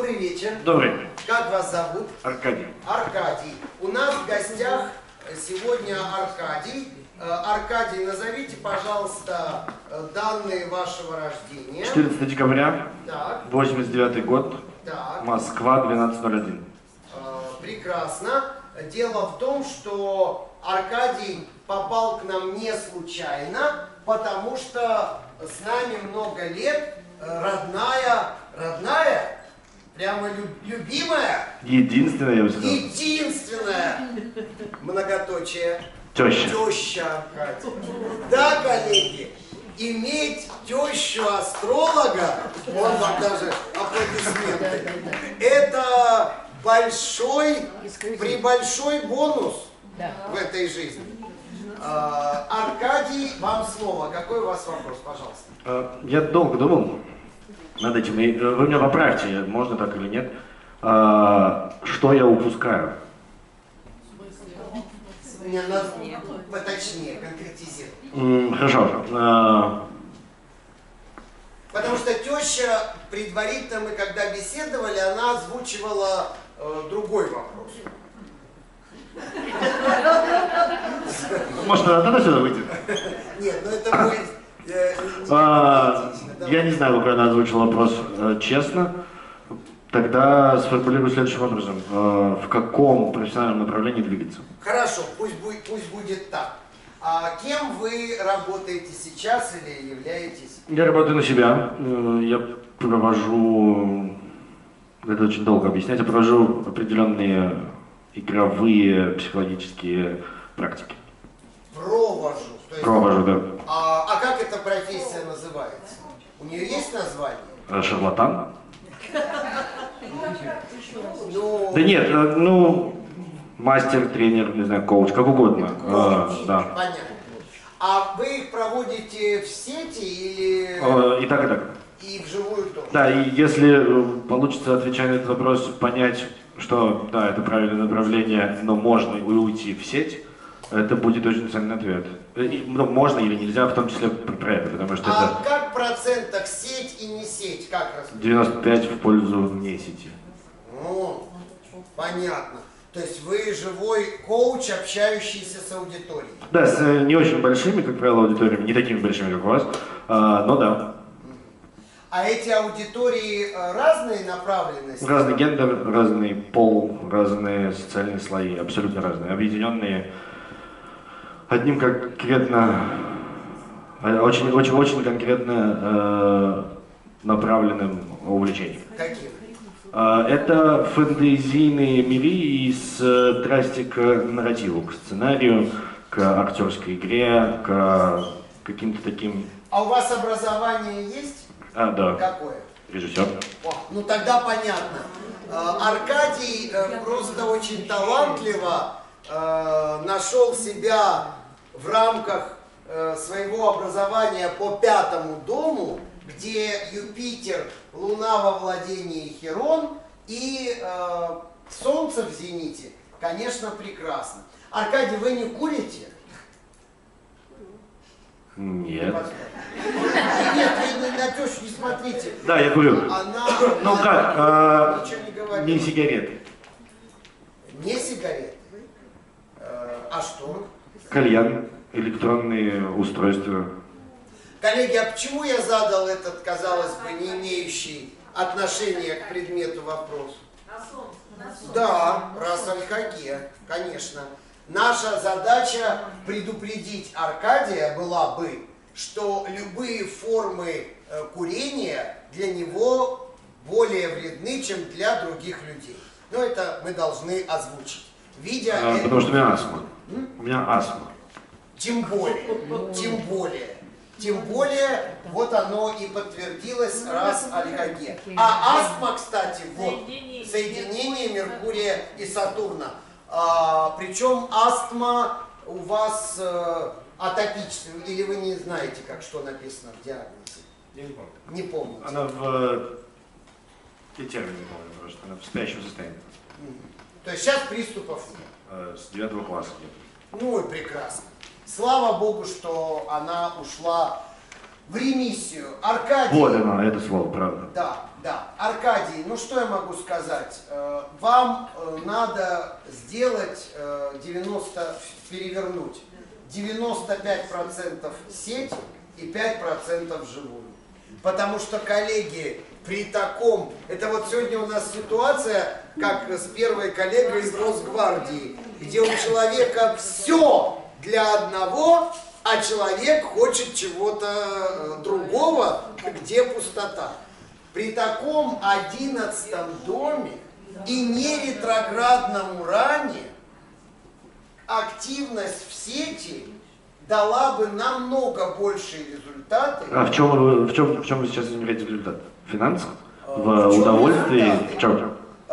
Добрый вечер. Добрый. Как вас зовут? Аркадий. Аркадий. У нас в гостях сегодня Аркадий. Аркадий, назовите, пожалуйста, данные вашего рождения. 14 декабря, так. 89 год, так. Москва, 12:01. Прекрасно. Дело в том, что Аркадий попал к нам не случайно, потому что с нами много лет родная, прямо любимая, Единственное, я бы сказал. единственная, многоточие, Теща. теща Аркадия. Да, коллеги, иметь тещу астролога, он вам даже аплодисменты, это прибольшой бонус в этой жизни. Аркадий, вам слово. Какой у вас вопрос, пожалуйста? Я долго думал над этим, и вы меня поправьте, можно так или нет. Что я упускаю? Поточнее, конкретизируй. Хорошо. Потому что теща, предварительно мы когда беседовали, она озвучивала другой вопрос. Может, надо сюда выйти? Нет, ну это будет... Я не знаю, как она озвучила вопрос честно. Тогда сформулирую следующим образом. В каком профессиональном направлении двигаться? Хорошо, пусть будет так. А кем вы работаете сейчас или являетесь? Я работаю на себя. Я провожу... Это очень долго объяснять. Я провожу определенные игровые психологические практики. Провожу, да. А как эта профессия называется? У нее есть название? Шарлатан? Ну... Да нет, мастер, тренер, не знаю, коуч, как угодно. Да. Понятно. А вы их проводите в сети или... И так, и так. И вживую тоже? Да, и если получится, отвечая на этот вопрос, понять, что да, это правильное направление, но можно и уйти в сеть, это будет очень ценный ответ. Можно или нельзя, в том числе про это, потому что это... как в процентах сеть и не сеть? Как 95 в пользу не сети. Понятно. То есть вы живой коуч, общающийся с аудиторией? Да, с не очень большими, как правило, аудиториями, не такими большими, как у вас, но да. А эти аудитории разные направленности? Разный гендер, разный пол, разные социальные слои, абсолютно разные, объединенные одним конкретно, очень конкретно направленным увлечением. Каким? Это фэнтезийные миры и страсти к нарративу, к сценарию, к актерской игре, к каким-то таким... А у вас образование есть? Да. Какое? Режиссер. Ну тогда понятно. Аркадий просто очень талантливо нашел себя в рамках своего образования по 5-му дому, где Юпитер, Луна во владении Херон и Солнце в зените, конечно, прекрасно. Аркадий, вы не курите? Нет. Нет, вы на тещу не смотрите. Да, я курю. Ну как, ничего не говорит. не сигареты. Не сигареты? А что? Кальян, электронные устройства. Коллеги, а почему я задал этот, казалось бы, не имеющий отношения к предмету вопрос? Да, раз Аль-Хаге, конечно. Наша задача предупредить Аркадия была бы, что любые формы курения для него более вредны, чем для других людей. Но это мы должны озвучить. Потому что у меня астма. У меня астма. Тем более, вот оно и подтвердилось, раз Аль-Хаге. А астма, кстати, вот, соединение Меркурия и Сатурна. Причем астма у вас атопическая, или вы не знаете, что написано в диагнозе? Я не помню. Не помню. Она в... Я термин не помню, просто она в спящем состоянии. То есть сейчас приступов нет? С 9 класса нет. Ну и прекрасно. Слава Богу, что она ушла в ремиссию. Аркадий... Вот оно, это слово, правда. Да. Да, Аркадий, ну что я могу сказать? Вам надо сделать перевернуть 95% сеть и 5% живую. Потому что, коллеги, при таком... Это вот сегодня у нас ситуация, как с первой коллегой из Росгвардии, где у человека все для одного, а человек хочет чего-то другого, где пустота. При таком 11 доме и не ретроградном уране активность в сети дала бы намного большие результаты. А в чем вы сейчас измеряете результат? В финансах? В удовольствии? В чем?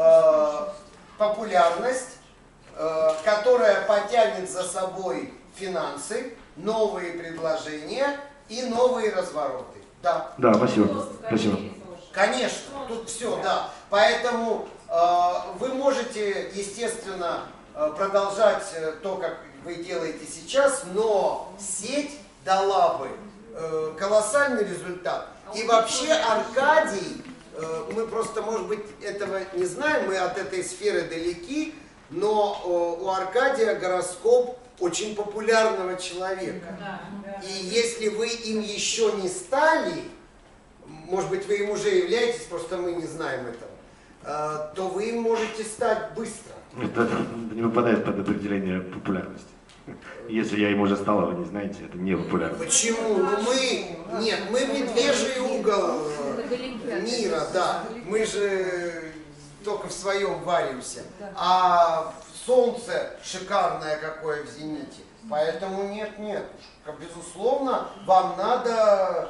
Популярность, которая потянет за собой финансы, новые предложения и новые развороты. Да. Да, спасибо. Спасибо. Конечно, тут все, да. Поэтому вы можете, естественно, продолжать то, как вы делаете сейчас, но сеть дала бы колоссальный результат. И вообще Аркадий, мы просто, может быть, этого не знаем, мы от этой сферы далеки, но у Аркадия гороскоп очень популярного человека. И если вы им еще не стали, может быть, вы им уже являетесь, просто мы не знаем этого, то вы им можете стать быстро. Это не выпадает под определение популярности. Если я им уже стал, а вы не знаете, это не популярно. Почему? Ну нет, мы медвежий угол мира, да. Мы же только в своем варимся. А солнце шикарное какое в зените. Поэтому нет. Безусловно, вам надо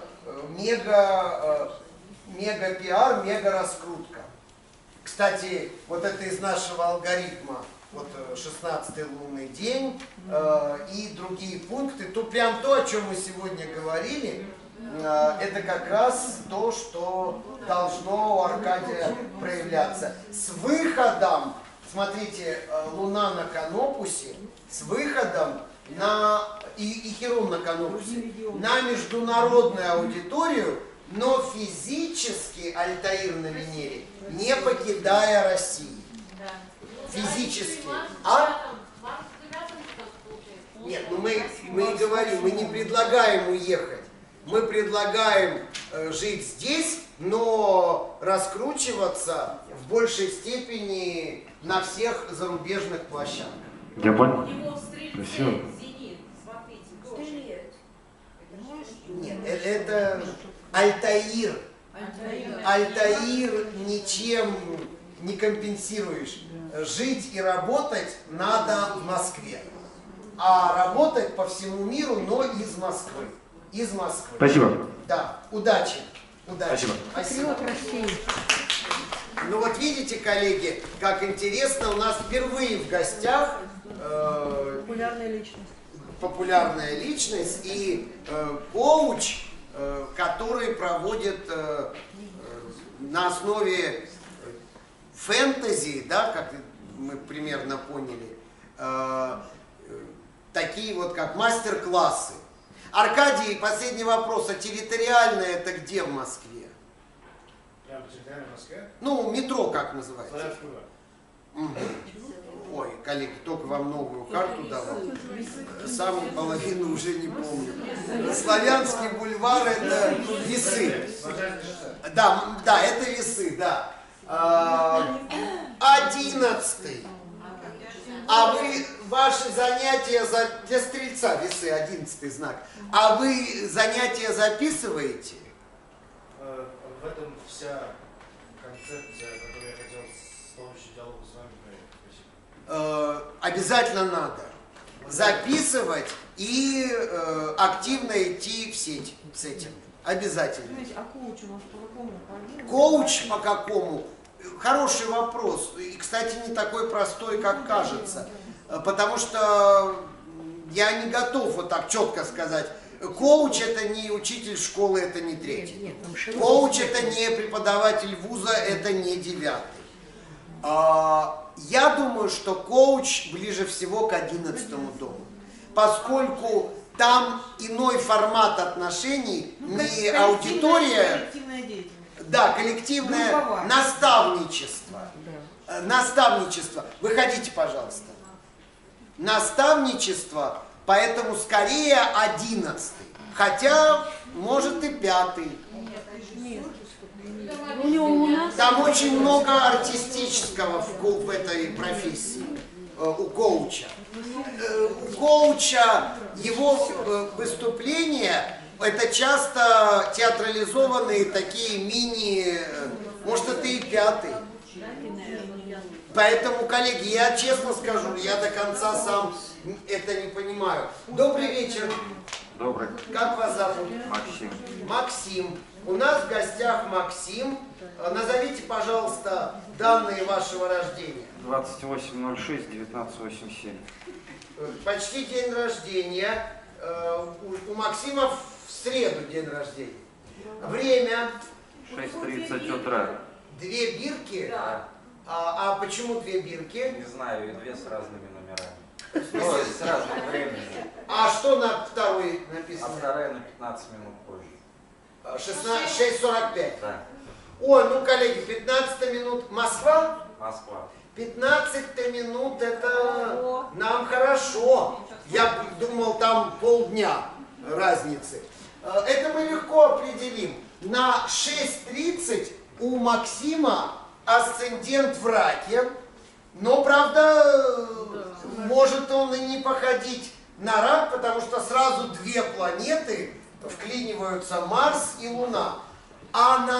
мега пиар, мега раскрутка. Кстати, вот это из нашего алгоритма, вот 16-й лунный день и другие пункты, то прям то, о чем мы сегодня говорили, это как раз то, что должно у Аркадия проявляться. С выходом, смотрите, Луна на Канопусе, с выходом и Херон на Канопусе, на международную аудиторию, но физически Альтаир на Венере, не покидая России. Физически. А? Нет, ну мы и говорим, мы не предлагаем уехать. Мы предлагаем жить здесь, но раскручиваться в большей степени на всех зарубежных площадках. Я понял. Спасибо. Нет, это Альтаир. Альтаир ничем не компенсируешь. Жить и работать надо в Москве. А работать по всему миру, но из Москвы. Из Москвы. Спасибо. Да, удачи. Спасибо. Спасибо. Ну вот видите, коллеги, как интересно, у нас впервые в гостях популярная личность и коуч, который проводит на основе фэнтези, да, как мы примерно поняли, такие вот как мастер-классы. Аркадий, последний вопрос, а территориально это где в Москве? Прямо территориально в Москве? Ну, метро как называется? Славянский бульвар. Ой, коллеги, только вам новую карту давал. Самую половину уже не помню. Славянский бульвар — это Весы. Да, это Весы, да. 11-й. А вы, ваши занятия для стрельца, Весы, 11-й знак. А вы занятия записываете? В этом вся концепция, которую я хотел с помощью диалога с вами проявить. Спасибо. Обязательно надо записывать и активно идти в сеть с этим. Обязательно. А коуч у нас по какому? Коуч по какому? Хороший вопрос. И, кстати, не такой простой, как кажется. Потому что я не готов вот так четко сказать. Коуч — это не учитель школы, это не 3-й. Коуч — это не преподаватель вуза, это не 9-й. Я думаю, что коуч ближе всего к 11-му дому. Поскольку там иной формат отношений, не аудитория. Да, коллективное наставничество. Наставничество. Выходите, пожалуйста. Наставничество, поэтому скорее 11. Хотя, может и 5. Там очень много артистического в этой профессии, у коуча. У коуча его выступления это часто театрализованные такие мини, может это и 5. Поэтому, коллеги, я честно скажу, я до конца сам это не понимаю. Добрый вечер. Добрый. Как вас зовут? Максим. Максим. У нас в гостях Максим. Назовите, пожалуйста, данные вашего рождения. 28.06.1987. Почти день рождения. У Максима в среду день рождения. Время? 6:30 утра. 2 бирки? Да. А почему 2 бирки? Не знаю, и 2 с разными номерами. Ну, с разным временем. А что на второй А написано? вторая на 15 минут позже. 6:45. Да. Ой, ну, коллеги, 15 минут. Москва? Москва. 15 минут это нам хорошо. Я думал, там полдня разницы. Это мы легко определим. На 6:30 у Максима асцендент в раке. Но, правда, может он и не походить на рак, потому что сразу 2 планеты вклиниваются, Марс и Луна. А на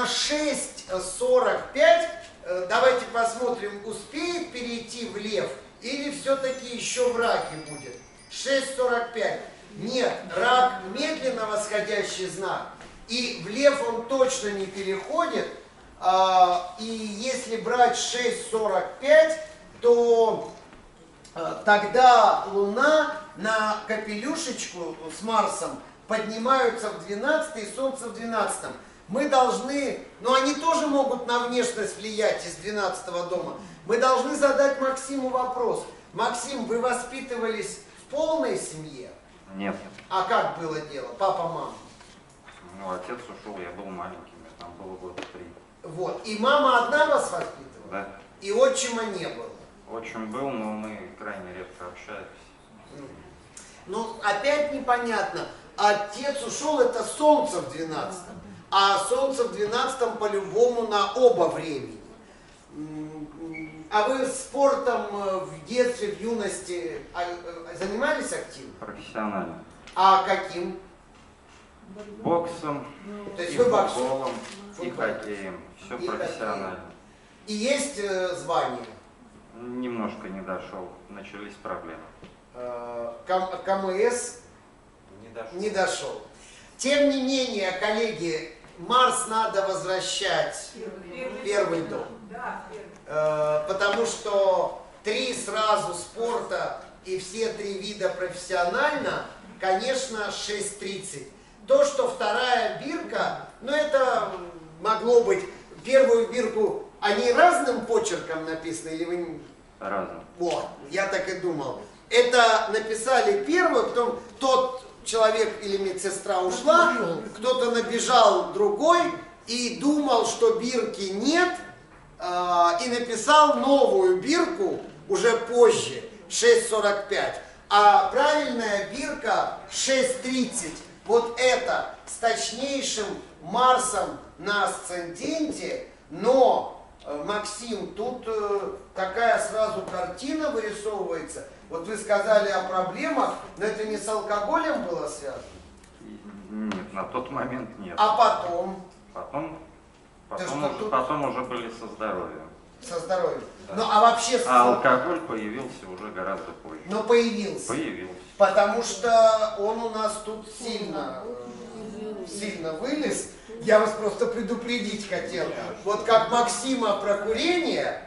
6:45, давайте посмотрим, успеет перейти в Лев или все-таки еще в раке будет? 6:45. Нет, рак медленно восходящий знак. И в Лев он точно не переходит. И если брать 6:45, то тогда Луна на капелюшечку с Марсом поднимаются в 12 и Солнце в 12. Мы должны, но они тоже могут на внешность влиять из 12 дома. Мы должны задать Максиму вопрос. Максим, вы воспитывались в полной семье? Нет. А как было дело? Папа, мама? Ну, отец ушел, я был маленьким, там было года 3. Вот. И мама одна вас воспитывала? Да. И отчима не было? Отчим был, но мы крайне редко общались. Ну, опять непонятно. Отец ушел, это Солнце в 12. А Солнце в 12 по-любому на оба времени. А вы спортом в детстве, в юности занимались активно? Профессионально. А каким? Боксом, То есть и вы боксер? футболом, и Футбол. хоккеем. Все И профессионально. И есть звание? Немножко не дошел, начались проблемы. КМС Не дошел. не дошел. Тем не менее, коллеги, Марс надо возвращать в первый дом. Потому что 3 сразу спорта и все 3 вида профессионально, конечно, 6:30. То, что вторая бирка, ну это могло быть, первую бирку, они разным почерком написаны или вы... Разным. Вот, я так и думал. Это написали первую, потом тот человек или медсестра ушла, кто-то набежал другой и думал, что бирки нет, и написал новую бирку уже позже, 6:45. А правильная бирка 6:30. Вот это с точнейшим Марсом на асценденте, но, Максим, тут такая сразу картина вырисовывается. Вот вы сказали о проблемах, но это не с алкоголем было связано? Нет, на тот момент нет. А потом? Потом уже были со здоровьем. Со здоровьем. Да. Ну а вообще... А алкоголь появился уже гораздо позже. Но появился. Появился. Потому что он у нас тут сильно вылез. Я вас просто предупредить хотел. Вот как Максима про курение,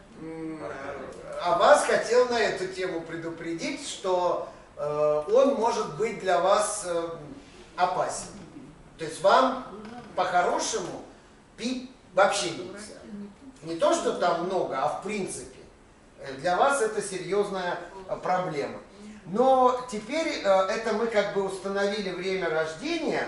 а вас хотел на эту тему предупредить, что он может быть для вас опасен. То есть вам по-хорошему пить вообще нельзя. Не то, что там много, а в принципе. Для вас это серьезная проблема. Но теперь это мы как бы установили время рождения,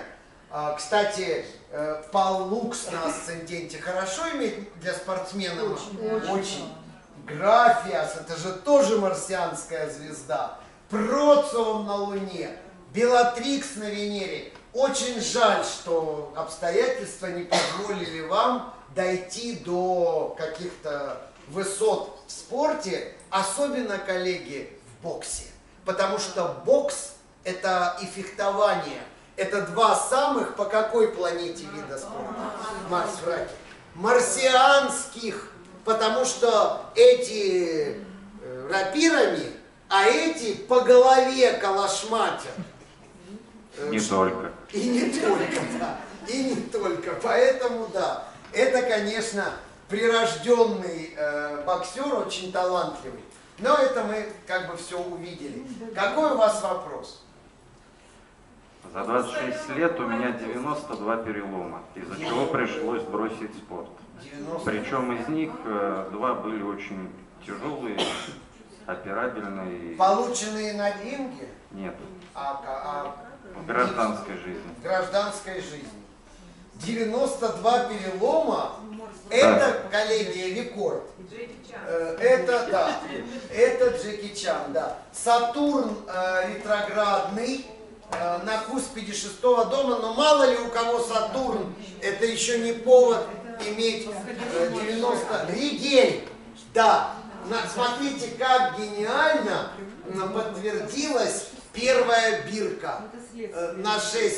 Кстати, Пал Лукс на асценденте хорошо иметь для спортсмена? Очень. Графиас, это же тоже марсианская звезда. Процион на Луне, Белатрикс на Венере. Очень жаль, что обстоятельства не позволили вам дойти до каких-то высот в спорте, особенно, коллеги, в боксе. Потому что бокс – это и фехтование. Это два самых, по какой планете вида спорта? Марс, враки. Марсианских, потому что эти рапирами, а эти по голове калашматят. Не только. И не только, да. И не только. Поэтому, да, это, конечно, прирожденный боксер, очень талантливый. Но это мы как бы все увидели. Какой у вас вопрос? За 26 лет у меня 92 перелома, из-за чего пришлось бросить спорт. 90. Причем из них 2 были очень тяжелые, операбельные. Полученные на ринге? Нет, В в гражданской жизни. В гражданской жизни. 92 перелома, это, коллеги, рекорд. Это, да, это Джеки Чан, да. Сатурн ретроградный на куспиде 6-го дома, но мало ли у кого Сатурн, это еще не повод иметь 90... Ригель, да. Смотрите, как гениально подтвердилась первая бирка. На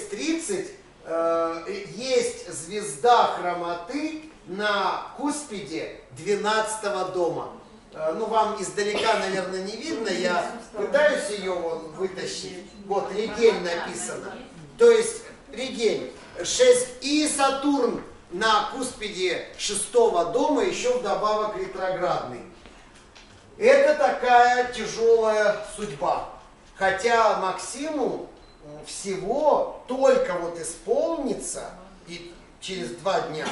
6:30 есть звезда хромоты на куспиде 12-го дома. Ну, вам издалека, наверное, не видно, я пытаюсь ее вытащить. Вот, Ригель написано. То есть, Ригель, 6 и Сатурн на куспиде 6-го дома, еще вдобавок ретроградный. Это такая тяжелая судьба. Хотя Максиму всего только вот исполнится, и через 2 дня,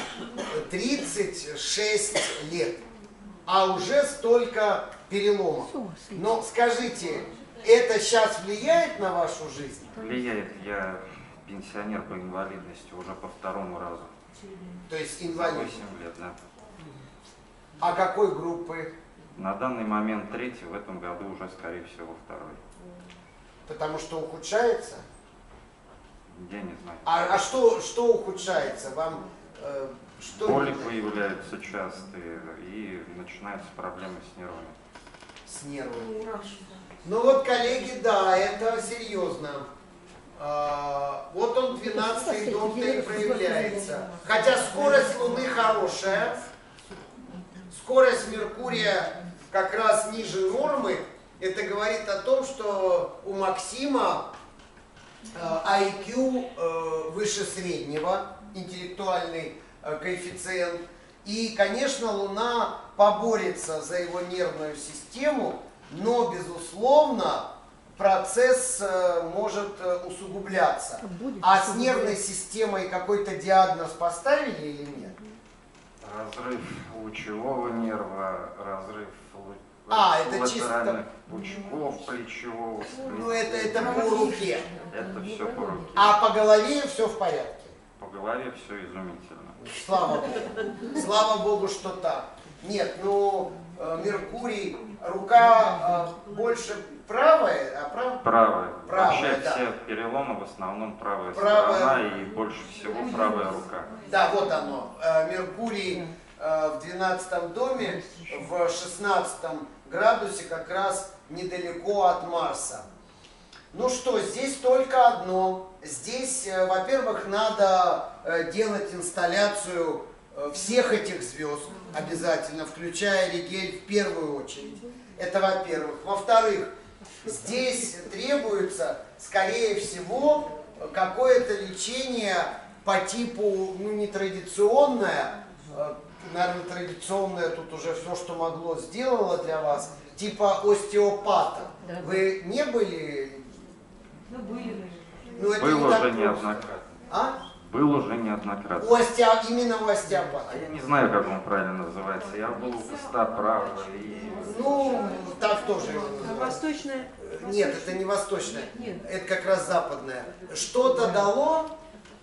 36 лет. А уже столько переломов. Но скажите, это сейчас влияет на вашу жизнь? Влияет, я пенсионер по инвалидности уже по 2-му разу. То есть За инвалид. 8 лет, да. А какой группы? На данный момент 3-й, в этом году уже, скорее всего, 2-й. Потому что ухудшается? Я не знаю. А что ухудшается? Вам что? Боли появляются частые и начинаются проблемы с нервами. С нервами. Ну вот, коллеги, да, это серьезно. Вот он, 12-й дом-то и проявляется. Хотя скорость Луны хорошая, скорость Меркурия как раз ниже нормы. Это говорит о том, что у Максима IQ выше среднего, интеллектуальный коэффициент. И, конечно, Луна поборется за его нервную систему, но, безусловно, процесс может усугубляться. А с нервной системой какой-то диагноз поставили или нет? Разрыв лучевого нерва, разрыв это чисто... латеральных пучков плечевого. Ну, это по руке. Это все по руке. А по голове все в порядке? По голове все изумительно. Слава Богу. Слава Богу, что так. Нет, ну, Меркурий, рука больше правая, а Правая. Вообще да. все переломы в основном правая Правая. сторона и больше всего правая рука. Да, вот оно. Меркурий в 12 доме, в 16 градусе как раз недалеко от Марса. Ну что, здесь только одно. Здесь, во-первых, надо делать инсталляцию всех этих звезд обязательно, включая Ригель в первую очередь. Это во-первых. Во-вторых, здесь требуется, скорее всего, какое-то лечение по типу, ну, нетрадиционное, наверное, традиционное тут уже все, что могло, сделало для вас, типа остеопата. Да. Вы не были? Ну, были. Ну, это Был не уже так неоднократно. А? Был уже неоднократно. Именно у остеопата. А я не знаю, как он правильно называется. Я был у Костоправа и... Ну, так тоже его А называют. восточная? Нет, это не восточная. Нет. Это как раз западная. Что-то дало,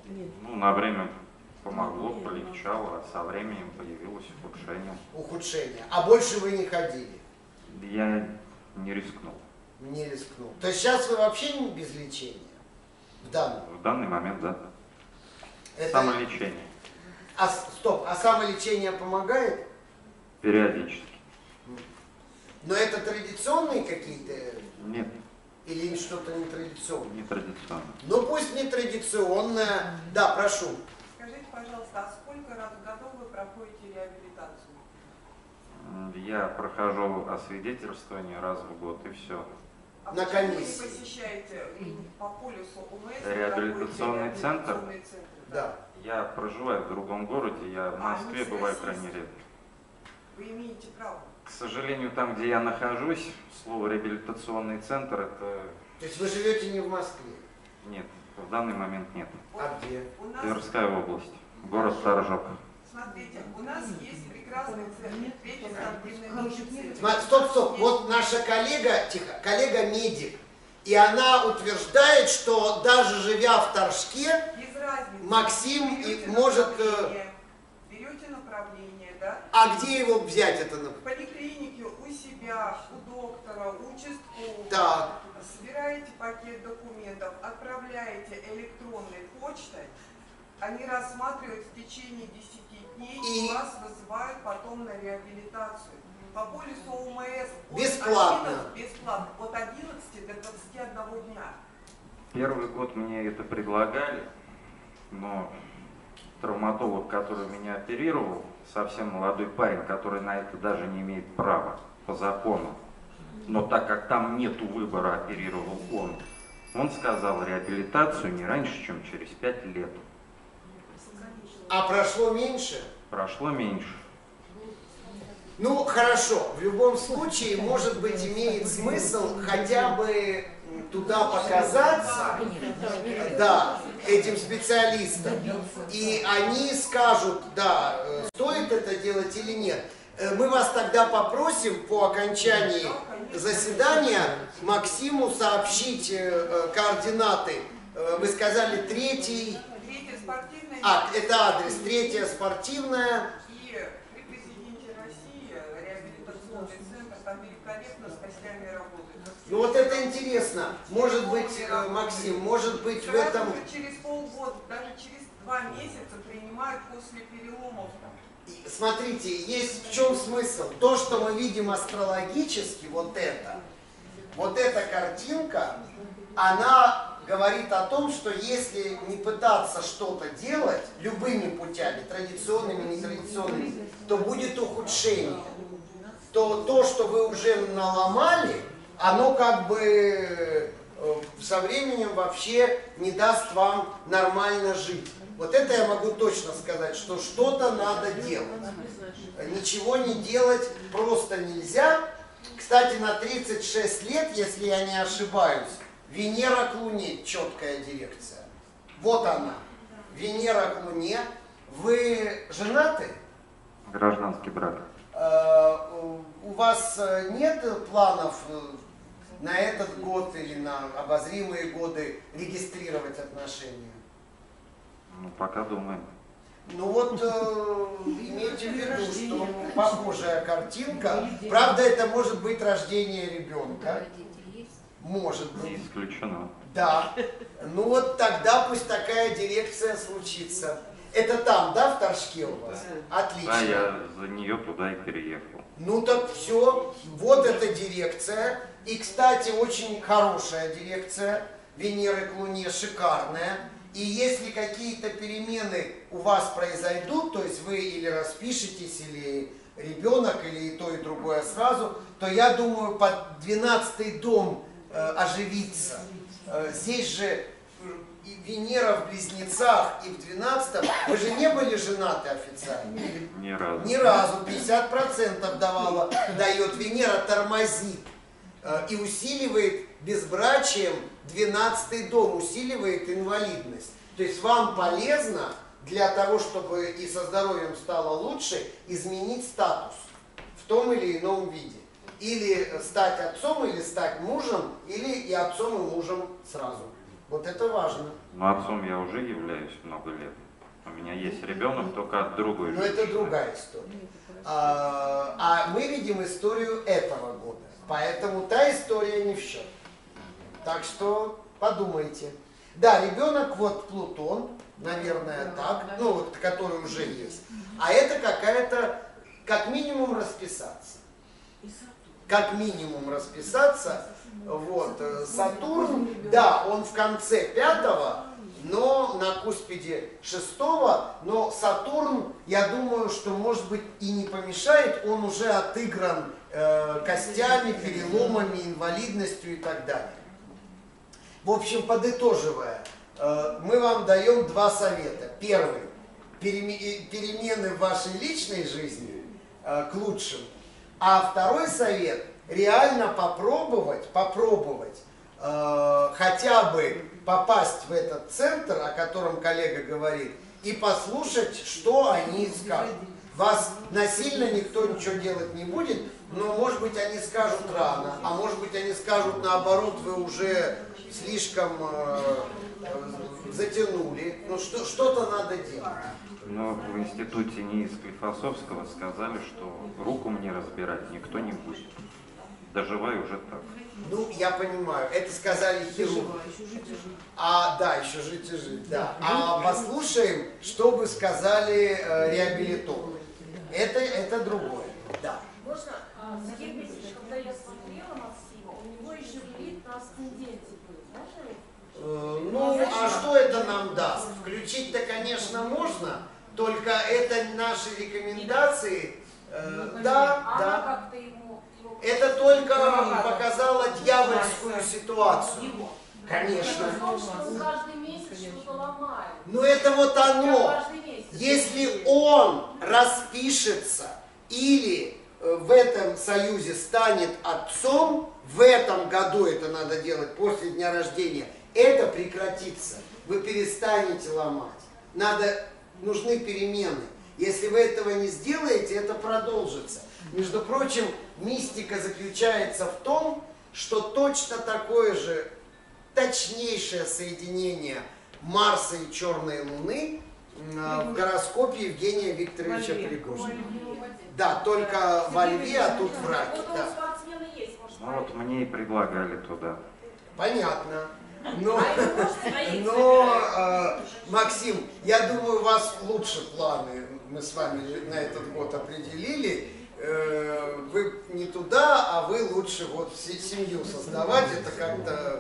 Ну, на время помогло, полегчало, а со временем появилось ухудшение. Ухудшение. А больше вы не ходили? Я не рискнул. Не рискнул. То есть сейчас вы вообще не без лечения? В данный момент, да. Это... Самолечение. Стоп, а самолечение помогает? Периодически. Но это традиционные какие-то? Нет, Или что-то нетрадиционное? нетрадиционно. Ну пусть нетрадиционное. Да, прошу. Скажите, пожалуйста, а сколько раз в году вы проходите реабилитацию? Я прохожу освидетельствование раз в год и все. А На почему комиссии. вы не посещаете по полюсу УМС? Реабилитационный центр? Реабилитационные центры, Да. Я проживаю в другом городе, я в Москве они бываю российские. крайне редко. Вы имеете право. К сожалению, там, где я нахожусь, слово реабилитационный центр, это То есть вы живете не в Москве? нет, в данный момент нет. А где? У нас, Тверская область, город Торжок. смотрите, у нас есть прекрасный центр, третий спортивный центр. Стоп. Вот наша коллега, тихо, коллега-медик, и она утверждает, что даже живя в Торжке, Без разницы. Максим Берете может... Берете направление, да? А где его взять это? В поликлинике, у себя, у доктора, у участкового. Так. Собираете пакет документов, отправляете электронной почтой, они рассматривают в течение 10 дней и вас вызывают потом на реабилитацию. По полису ОМС Бесплатно. Бесплатно. От 11 до 21 дня. Первый год мне это предлагали, но травматолог, который меня оперировал, совсем молодой парень, который на это даже не имеет права по закону. Но так как там нету выбора, оперировал он сказал реабилитацию не раньше, чем через 5 лет. А прошло меньше? Прошло меньше. Ну, хорошо. В любом случае, может быть, имеет смысл хотя бы туда показаться, да, этим специалистам. И они скажут, да, стоит это делать или нет. Мы вас тогда попросим по окончании заседания Максиму сообщить координаты. Вы сказали третий... Третья спортивная... это адрес. Третья спортивная... И при президенте России реабилитационный центр там великолепно с костями работает. Ну вот это интересно. Может быть, Максим, может быть в этом... Через полгода, даже через 2 месяца принимают после переломов. Смотрите, есть в чем смысл. То, что мы видим астрологически, вот эта картинка, она говорит о том, что если не пытаться что-то делать любыми путями, традиционными, нетрадиционными, то будет ухудшение. То, что вы уже наломали, оно как бы со временем вообще не даст вам нормально жить. Вот это я могу точно сказать, что что-то надо делать. Ничего не делать просто нельзя. Кстати, на 36 лет, если я не ошибаюсь, Венера к Луне, четкая дирекция. Вот она. Венера к Луне. Вы женаты? Гражданский брак. У вас нет планов на этот год или на обозримые годы регистрировать отношения? Ну, пока думаем. Ну вот, имейте в виду, что похожая картинка. Правда, это может быть рождение ребенка. Может Не быть. исключено. Да. Ну вот тогда пусть такая дирекция случится. Это там, да, в Торжке у вас? Отлично. Да, я за нее туда и переехал. Ну так все, вот эта дирекция. И, кстати, очень хорошая дирекция. Венеры к Луне шикарная. И если какие-то перемены у вас произойдут, то есть вы или распишетесь, или ребенок, или и то, и другое сразу, то я думаю, под 12-й дом оживится. Здесь же и Венера в Близнецах и в 12-м. Вы же не были женаты официально? Ни разу. Ни разу. 50% дает. Венера тормозит и усиливает безбрачием 12-й дом, усиливает инвалидность. То есть вам полезно для того, чтобы и со здоровьем стало лучше, изменить статус в том или ином виде. Или стать отцом, или стать мужем, или и отцом, и мужем сразу. Вот это важно. Но отцом я уже являюсь много лет. У меня есть ребенок только от другой Но женщины. это другая история. А мы видим историю этого года. Поэтому та история не в счет. Так что подумайте. Да, ребенок, вот Плутон, наверное, так, ну вот, который уже есть. А это какая-то, как минимум, расписаться. Как минимум расписаться. Вот, Сатурн, да, он в конце 5-го, но на куспиде 6-го, но Сатурн, я думаю, что, может быть, и не помешает, он уже отыгран костями, переломами, инвалидностью и так далее. В общем, подытоживая, мы вам даем два совета. Первый, перемены в вашей личной жизни к лучшему. А второй совет, реально попробовать хотя бы попасть в этот центр, о котором коллега говорит, и послушать, что они скажут. Вас насильно никто ничего делать не будет, но, может быть, они скажут рано, а может быть, они скажут наоборот, вы уже слишком затянули. Ну, что-то надо делать. Но в институте НИИ Склифосовского сказали, что руку мне разбирать никто не будет. Доживай уже так. Ну, я понимаю, это сказали хирурги. Да, еще жить и жить, да. А послушаем, что бы сказали реабилитологи. Это другое, да. Можно? Сергей Борисович, когда я смотрела Максима, у него еще вид на асценденте был. Можно? Ну, а что это нам даст? Включить-то, конечно, можно, только это наши рекомендации. Да. Это только показало дьявольскую ситуацию. Конечно. Он каждый месяц что-то ломает. Но это вот оно. Если он распишется или в этом союзе станет отцом, в этом году это надо делать, после дня рождения, это прекратится. Вы перестанете ломать. Нужны перемены. Если вы этого не сделаете, это продолжится. Между прочим, мистика заключается в том, что точно такое же точнейшее соединение Марса и Черной Луны в гороскопе Евгения Викторовича Пригожина. Да, только во Льве, а тут в Раке. Да. Ну вот мне и предлагали туда. Понятно. Но Максим, я думаю, у вас лучше планы мы с вами на этот год определили. Вы не туда, а вы лучше вот семью создавать. Это как-то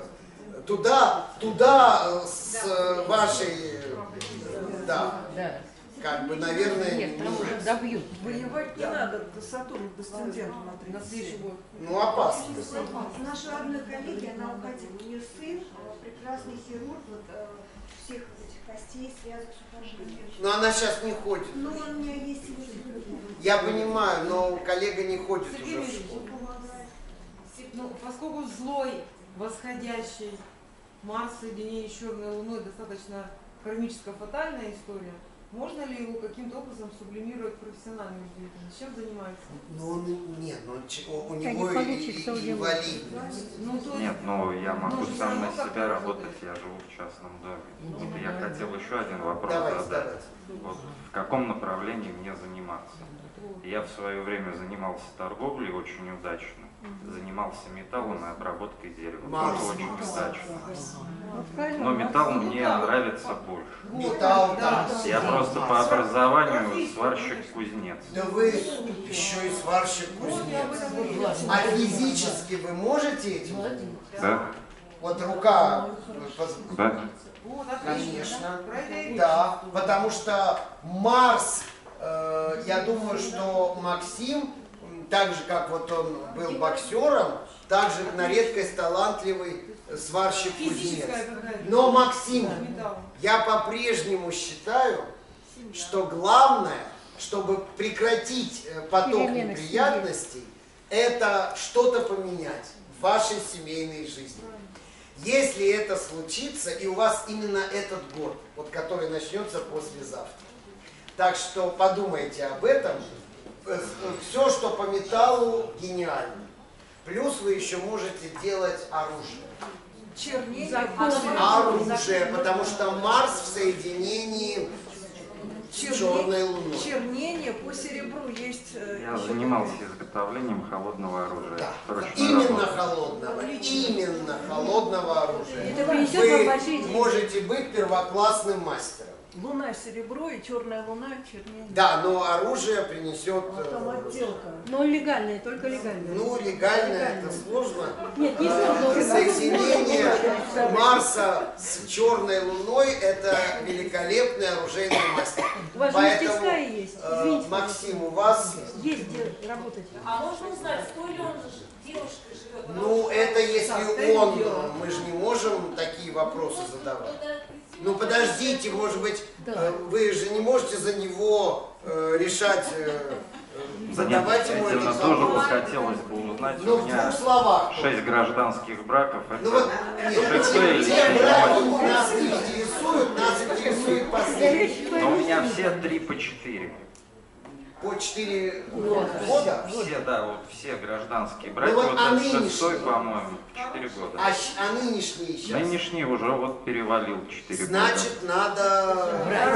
туда с вашей, да, как бы, наверное, нет, там уже добьют. Воевать не надо, Сатурн десценденту на следующий год. Ну, опасно. Наша одна коллега, она уходила, у нее сын, прекрасный хирург, вот, всех этих костей, связок, сухожилий. Но она сейчас не ходит. Ну, у меня есть Я понимаю, но коллега не ходит уже в школу. Ну, поскольку злой, восходящий Марс в соединении с Черной Луной достаточно кармическая фатальная история, можно ли его каким-то образом сублимировать в профессиональную деятельность? Чем занимается? Ну, нет, у него инвалидность. Нет, но я могу сам на себя работать, я живу в частном доме. Вот я хотел еще один вопрос задать. Вот в каком направлении мне заниматься? Я в свое время занимался торговлей очень удачно. Занимался металлом и обработкой дерева. Тоже очень удачно. Но металл мне нравится больше. Металл, да. Я просто по образованию сварщик-кузнец. Да вы еще и сварщик-кузнец. А физически вы можете этим? Да. Вот рука. Да. Конечно. Да, потому что Марс, я думаю, что Максим, так же, как вот он был боксером, так же на редкость талантливый сварщик-кузнец. Но, Максим, я по-прежнему считаю, что главное, чтобы прекратить поток неприятностей, это что-то поменять в вашей семейной жизни. Если это случится, и у вас именно этот год, вот который начнется послезавтра. Так что подумайте об этом. Все, что по металлу, гениально. Плюс вы еще можете делать оружие. Чернение, Оружие, потому что Марс в соединении с черной луной. чернение по серебру есть. Я занимался изготовлением холодного оружия. Да. Ручной Именно работы. холодного оружия. Это принесет вам большие Вы деньги. можете быть первоклассным мастером. Луна серебро и черная луна чернение. Да, но оружие принесет... Но легальные, только легальные. Ну, легально это сложно. Нет, не сложно. Соединение Марса с черной луной – это великолепный оружейный мастер. У вас же мастерская есть. Извините, Максим, у вас... есть где работать. А можно узнать, с той ли он девушкой живет? Ну, это если он... Мы же не можем такие вопросы задавать. Ну, подождите, может быть, вы же не можете за него решать, задавать ему Действительно, этот тоже бы вопрос. хотелось бы узнать. Ну, У в меня двух словах. 6 гражданских браков. Ну Это вот, нет, шестой или те седьмой. браки нас не интересуют, нас интересует последний. Но у меня все 3 по 4. По 4 года. Все, да, вот все гражданские браки. вот, Вот а этот нынешний? шестой, по-моему, 4 года. А нынешний сейчас? Нынешний уже вот перевалил 4 Значит, года. надо...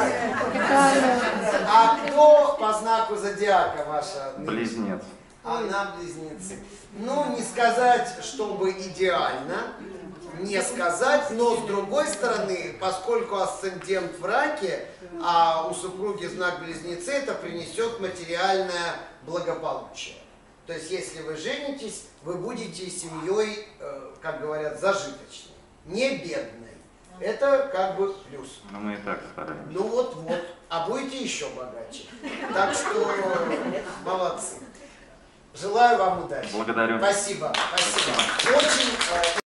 А кто по знаку зодиака ваша? Близнец. Она близнецы. Ну, не сказать, чтобы идеально, не сказать, но с другой стороны, поскольку асцендент в раке, а у супруги знак близнецы, это принесет материальное благополучие. То есть, если вы женитесь, вы будете семьей, как говорят, зажиточной, не бедной. Это как бы плюс. Но мы и так стараемся. Ну вот, а будете еще богаче. Так что молодцы. Желаю вам удачи. Благодарю. Спасибо. Очень